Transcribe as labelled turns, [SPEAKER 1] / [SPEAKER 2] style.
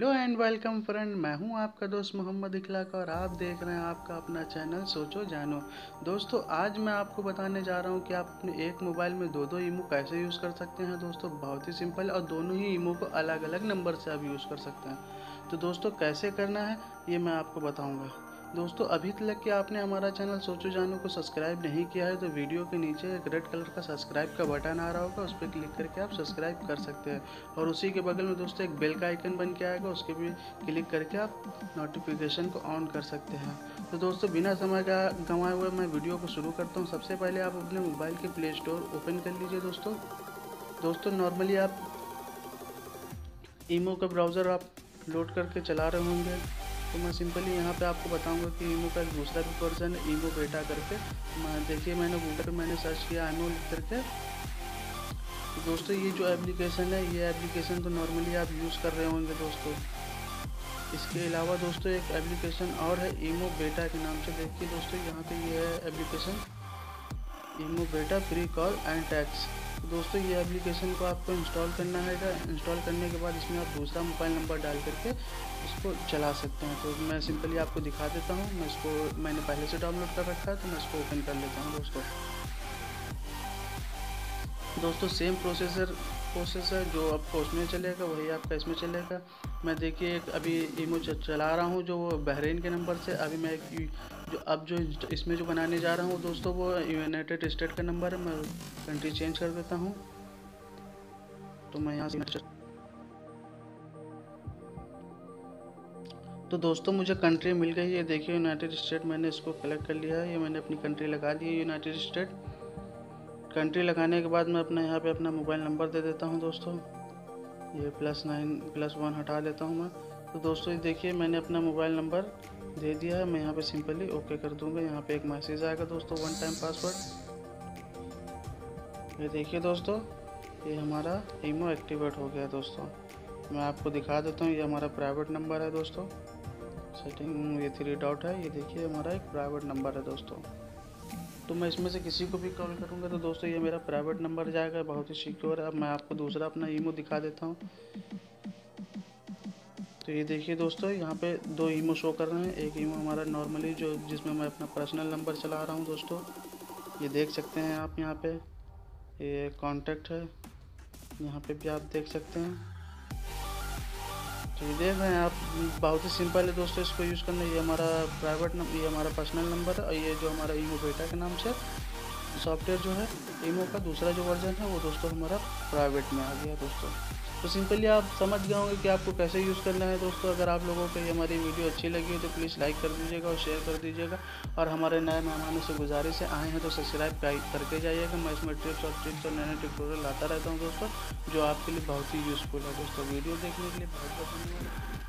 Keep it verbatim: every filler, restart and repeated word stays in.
[SPEAKER 1] Hello and welcome friend, मैं हूं आपका दोस्त मोहम्मद इखलाक और आप देख रहे हैं आपका अपना चैनल सोचो जानो। दोस्तों, आज मैं आपको बताने जा रहा हूं कि आप अपने एक मोबाइल में दो दो ईमो कैसे यूज़ कर सकते हैं। दोस्तों, बहुत ही सिंपल और दोनों ही ईमो को अलग अलग नंबर से आप यूज़ कर सकते हैं। तो दोस्तों, कैसे करना है ये मैं आपको बताऊँगा। दोस्तों, अभी तक कि आपने हमारा चैनल सोचो जानो को सब्सक्राइब नहीं किया है तो वीडियो के नीचे एक रेड कलर का सब्सक्राइब का बटन आ रहा होगा, उस पर क्लिक करके आप सब्सक्राइब कर सकते हैं। और उसी के बगल में दोस्तों एक बेल का आइकन बन के आएगा, उसके भी क्लिक करके आप नोटिफिकेशन को ऑन कर सकते हैं। तो दोस्तों, बिना समय का गंवाए हुए मैं वीडियो को शुरू करता हूँ। सबसे पहले आप अपने मोबाइल के प्ले स्टोर ओपन कर लीजिए। दोस्तों दोस्तों नॉर्मली आप ईमो का ब्राउज़र आप लोड करके चला रहे होंगे, तो मैं सिंपली यहाँ पे आपको बताऊंगा कि ईमो का एक दूसरा भी वर्जन है, ईमो बेटा करके। मैं देखिए, मैंने गूगल पे मैंने सर्च किया ईमो लिख करके। तो दोस्तों, ये जो एप्लीकेशन है, ये एप्लीकेशन तो नॉर्मली आप यूज़ कर रहे होंगे दोस्तों। इसके अलावा दोस्तों एक एप्लीकेशन और है ईमो बेटा के नाम से। देखिए दोस्तों, यहाँ पे ये है एप्लीकेशन ईमो बेटा फ्री कॉल एंड टैक्स। दोस्तों, ये एप्लीकेशन को आपको इंस्टॉल करना है। इंस्टॉल करने के बाद इसमें आप दूसरा मोबाइल नंबर डाल करके इसको चला सकते हैं। तो मैं सिंपली आपको दिखा देता हूँ। मैं इसको मैंने पहले से डाउनलोड कर रखा है, तो मैं इसको ओपन कर लेता हूँ। दोस्तों दोस्तों सेम प्रोसेसर प्रोसेसर जो आपको उसमें चलेगा वही आपका इसमें चलेगा। मैं देखिए एक अभी ईमो चला रहा हूँ जो वो बहरीन के नंबर से। अभी मैं एक जो अब जो इसमें जो बनाने जा रहा हूँ दोस्तों, वो यूनाइटेड स्टेट का नंबर है। मैं कंट्री चेंज कर देता हूँ। तो मैं यहाँ से तो दोस्तों मुझे कंट्री मिल गई है। देखिए यूनाइटेड स्टेट मैंने इसको कलेक्ट कर लिया है। ये मैंने अपनी कंट्री लगा दी है यूनाइटेड स्टेट। कंट्री लगाने के बाद मैं अपना यहाँ पे अपना मोबाइल नंबर दे देता हूँ। दोस्तों ये प्लस नाइन प्लस वन हटा देता हूँ मैं। तो दोस्तों ये देखिए मैंने अपना मोबाइल नंबर दे दिया है। मैं यहाँ पे सिंपली ओके कर दूँगा। यहाँ पे एक मैसेज आएगा दोस्तों, वन टाइम पासवर्ड। ये देखिए दोस्तों, ये हमारा ईमो एक्टिवेट हो गया। दोस्तों मैं आपको दिखा देता हूँ, ये हमारा प्राइवेट नंबर है दोस्तों। सेटिंग ये थ्री डॉट है, ये देखिए हमारा एक प्राइवेट नंबर है दोस्तों। तो मैं इसमें से किसी को भी कॉल करूँगा तो दोस्तों ये मेरा प्राइवेट नंबर जाएगा, बहुत ही सिक्योर है। अब मैं आपको दूसरा अपना ईमो दिखा देता हूँ। तो ये देखिए दोस्तों, यहाँ पे दो ईमो शो कर रहे हैं। एक ईमो हमारा नॉर्मली जो जिसमें मैं अपना पर्सनल नंबर चला रहा हूँ दोस्तों, ये देख सकते हैं आप। यहाँ पे ये कॉन्टैक्ट है, यहाँ पे भी आप देख सकते हैं। तो ये देख रहे हैं आप, बहुत ही सिंपल है दोस्तों इसको यूज़ करना। ये हमारा प्राइवेट नंबर, ये हमारा पर्सनल नंबर है। और ये जो हमारा ईमो बेटा के नाम से सॉफ्टवेयर जो है ईमो का दूसरा जो वर्जन है वो दोस्तों हमारा प्राइवेट में आ गया दोस्तों। तो सिंपली आप समझ गए होंगे कि आपको कैसे यूज़ करना है दोस्तों। अगर आप लोगों को ये हमारी वीडियो अच्छी लगी हो तो प्लीज़ लाइक कर दीजिएगा और शेयर कर दीजिएगा। और हमारे नए मेहमानों से गुजारिश है, आए हैं तो सब्सक्राइब करके जाइएगा। मैं इसमें टिप्स और ट्रिक्स और नए नए ट्यूटोरियल लाता रहता हूँ दोस्तों, जो आपके लिए बहुत ही यूज़फुल है दोस्तों। वीडियो देखने के लिए बहुत बहुत धन्यवाद।